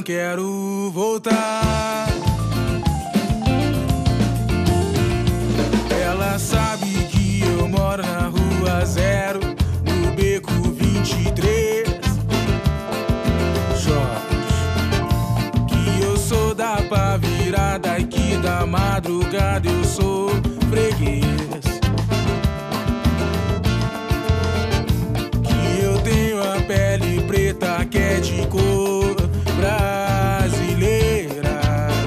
quero voltar. Ela sabe que eu moro na rua 0, no beco 23. Que eu sou da pá virada, que da madrugada eu sou freguês. Que eu tenho a pele preta que é de cor brasileira.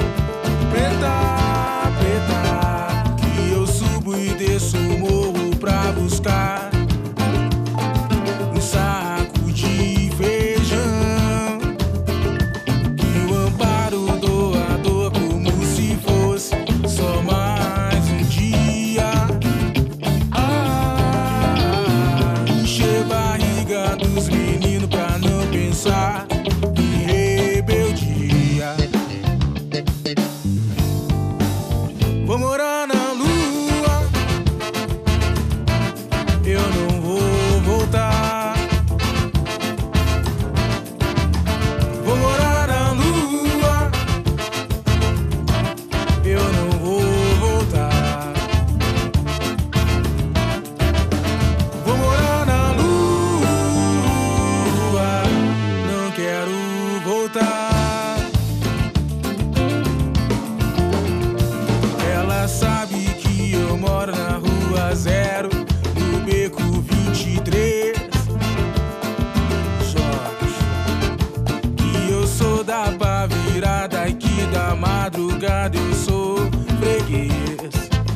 Preta, preta, que eu subo e desço o morro pra buscar um saco de feijão. Que o amparo doador como se fosse só mais um dia. Encher barriga dos meninos pra não pensar em rebeldia. Vou morar na lua, eu não vou voltar. Vou morar na lua, eu não vou voltar. Vou morar na lua, não quero voltar. Ela sabe que eu moro na rua 0, no beco 23. Que eu sou da pá virada, que da madrugada eu sou freguês.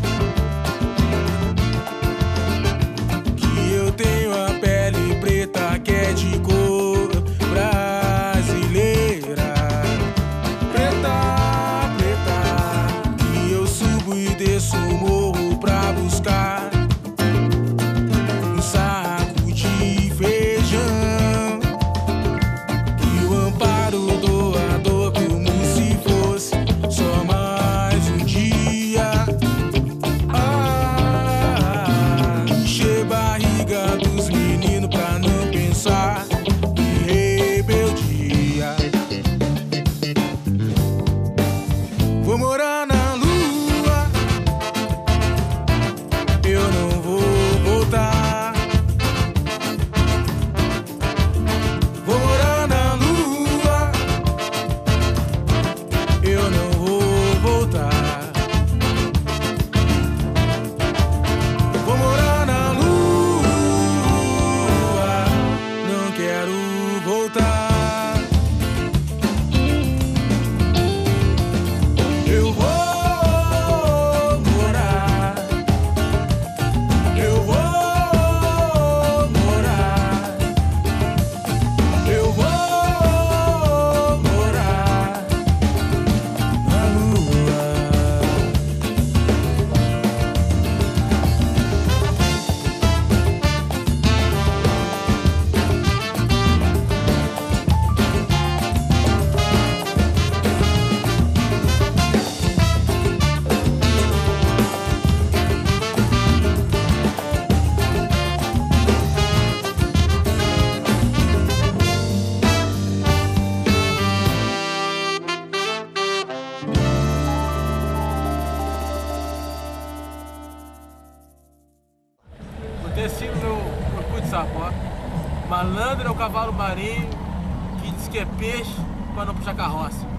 Que eu tenho a pele preta que é de cor brasileira. Preta, preta, que eu subo e desço o morro pra buscar um saco de feijão. Que o amparo doador como se fosse só mais um dia. Encher barriga dos meninos pra não pensar em rebeldia. Vou morar na lua, eu não vou voltar. Vou morar na lua, eu não vou voltar. Vou morar na lua, não quero voltar. Eu vou morar, eu vou morar, eu vou morar na lua. Desci no meu cu de sapo, ó. Malandro é o cavalo marinho que diz que é peixe pra não puxar carroça.